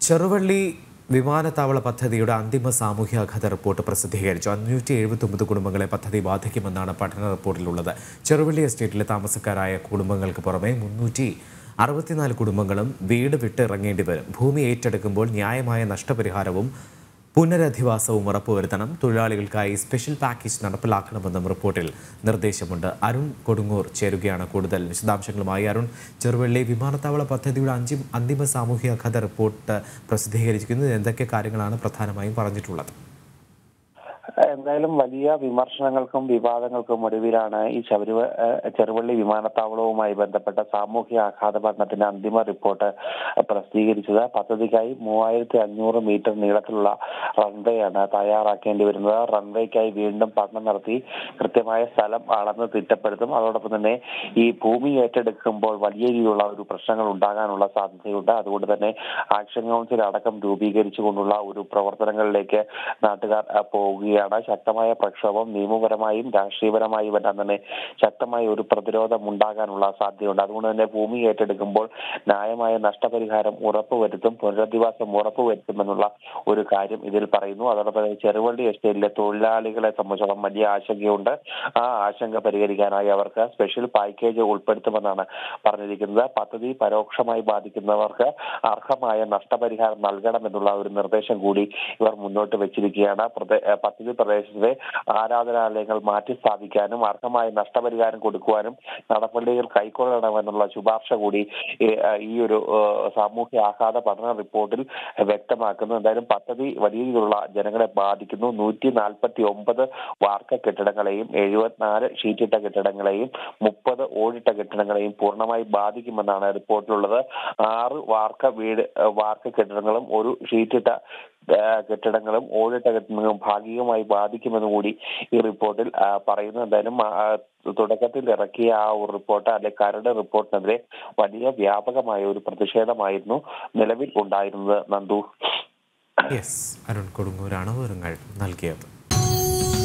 ചെറുവള്ളി വിമാനത്താവള പദ്ധതിയുടെ അന്തിമ സാമൂഹ്യാഘാത റിപ്പോർട്ട് പ്രസിദ്ധീകരിച്ചു. 579 കുടുംബങ്ങളെ പദ്ധതി ബാധിക്കുമെന്നാണ് പഠന റിപ്പോർട്ടിലുള്ളത്. ചെറുവള്ളി എസ്റ്റേറ്റിലെ താമസക്കാരായ കുടുംബങ്ങൾക്ക് പുറമെ 364 കുടുംബങ്ങളും വീട് വിട്ട് ഇറങ്ങേണ്ടി വരും. ഭൂമി ഏറ്റെടുക്കുമ്പോൾ ന്യായമായ നഷ്ടപരിഹാരവും പുനരധിവാസവും ഉറപ്പുവരുത്തണം. തൊഴിലാളികൾക്കായി സ്പെഷ്യൽ പാക്കേജ് നടപ്പിലാക്കണമെന്നും റിപ്പോർട്ടിൽ നിർദ്ദേശമുണ്ട്. അരുൺ കൊടുങ്ങൂർ ചേരുകയാണ് കൂടുതൽ വിശദാംശങ്ങളുമായി. അരുൺ, ചെറുവള്ളി വിമാനത്താവള പദ്ധതിയുടെ അന്തിമ സാമൂഹ്യാഘാത റിപ്പോർട്ട് പ്രസിദ്ധീകരിച്ചിരിക്കുന്നത് എന്തൊക്കെ കാര്യങ്ങളാണ് പ്രധാനമായും പറഞ്ഞിട്ടുള്ളത്? എന്തായാലും വലിയ വിമർശനങ്ങൾക്കും വിവാദങ്ങൾക്കും ഒടുവിലാണ് ഈ ചെറുവള്ളി വിമാനത്താവളവുമായി ബന്ധപ്പെട്ട സാമൂഹ്യ ആഘാത പഠനത്തിന്റെ അന്തിമ റിപ്പോർട്ട് പ്രസിദ്ധീകരിച്ചത്. പദ്ധതിക്കായി 3500 മീറ്റർ നീളത്തിലുള്ള റൺവേയാണ് തയ്യാറാക്കേണ്ടി വരുന്നത്. റൺവേക്കായി വീണ്ടും പഠനം നടത്തി കൃത്യമായ സ്ഥലം അളന്ന് തിട്ടപ്പെടുത്തും. അതോടൊപ്പം തന്നെ ഈ ഭൂമി ഏറ്റെടുക്കുമ്പോൾ വലിയ രീതിയിലുള്ള ഒരു പ്രശ്നങ്ങൾ ഉണ്ടാകാനുള്ള സാധ്യതയുണ്ട്. അതുകൊണ്ട് തന്നെ ആക്ഷൻ കൗൺസിൽ അടക്കം രൂപീകരിച്ചുകൊണ്ടുള്ള ഒരു പ്രവർത്തനങ്ങളിലേക്ക് നാട്ടുകാർ പോവുകയാണ്. ശക്തമായ പ്രക്ഷോഭം നിയമപരമായും രാഷ്ട്രീയപരമായും എല്ലാം തന്നെ ശക്തമായ ഒരു പ്രതിരോധം ഉണ്ടാകാനുള്ള സാധ്യതയുണ്ട്. അതുകൊണ്ട് തന്നെ ഭൂമി ഏറ്റെടുക്കുമ്പോൾ ന്യായമായ നഷ്ടപരിഹാരം ഉറപ്പുവരുത്തും, പുനരധിവാസം ഉറപ്പുവരുത്തുമെന്നുള്ള ഒരു കാര്യം ഇതിൽ പറയുന്നു. അതോടൊപ്പം തന്നെ ചെറുവള്ളി എസ്റ്റേറ്റിലെ തൊഴിലാളികളെ സംബന്ധിച്ചോളം വലിയ ആശങ്കയുണ്ട്. ആ ആശങ്ക പരിഹരിക്കാനായി അവർക്ക് സ്പെഷ്യൽ പാക്കേജ് ഉൾപ്പെടുത്തുമെന്നാണ് പറഞ്ഞിരിക്കുന്നത്. പദ്ധതി പരോക്ഷമായി ബാധിക്കുന്നവർക്ക് അർഹമായ നഷ്ടപരിഹാരം നൽകണമെന്നുള്ള ഒരു നിർദ്ദേശം കൂടി ഇവർ മുന്നോട്ട് വെച്ചിരിക്കുകയാണ്. പദ്ധതി പ്രദേശത്തെ ആരാധനാലയങ്ങൾ മാറ്റി സ്ഥാപിക്കാനും അർഹമായ നഷ്ടപരിഹാരം കൊടുക്കുവാനും നടപടികൾ കൈക്കൊള്ളണമെന്നുള്ള ശുപാർശ കൂടി ഈ ഒരു സാമൂഹ്യ ആഘാത പഠന റിപ്പോർട്ടിൽ വ്യക്തമാക്കുന്നു. എന്തായാലും പദ്ധതി വലിയ രീതിയിലുള്ള ജനങ്ങളെ ബാധിക്കുന്നു. 149 വാർക്ക കെട്ടിടങ്ങളെയും 74 ഷീറ്റിട്ട കെട്ടിടങ്ങളെയും 30 ഓടിട്ട കെട്ടിടങ്ങളെയും പൂർണ്ണമായി ബാധിക്കുമെന്നാണ് റിപ്പോർട്ടിലുള്ളത്. 6 വാർക്ക കെട്ടിടങ്ങളും 1 ഷീറ്റിട്ട കെട്ടിടങ്ങളും ഓടിട്ട കെട്ടിടങ്ങളും ഭാഗികമായി ബാധിക്കുമെന്ന് കൂടി ഈ റിപ്പോർട്ടിൽ പറയുന്നു. എന്തായാലും തുടക്കത്തിൽ ഇറക്കിയ ആ ഒരു റിപ്പോർട്ട് അല്ലെ കരട് റിപ്പോർട്ടിനെതിരെ വലിയ വ്യാപകമായ ഒരു പ്രതിഷേധമായിരുന്നു നിലവിൽ ഉണ്ടായിരുന്നത്. നന്ദു, അരുൺ കൊടുങ്ങൂരാണ് വിവരങ്ങൾ നൽകിയത്.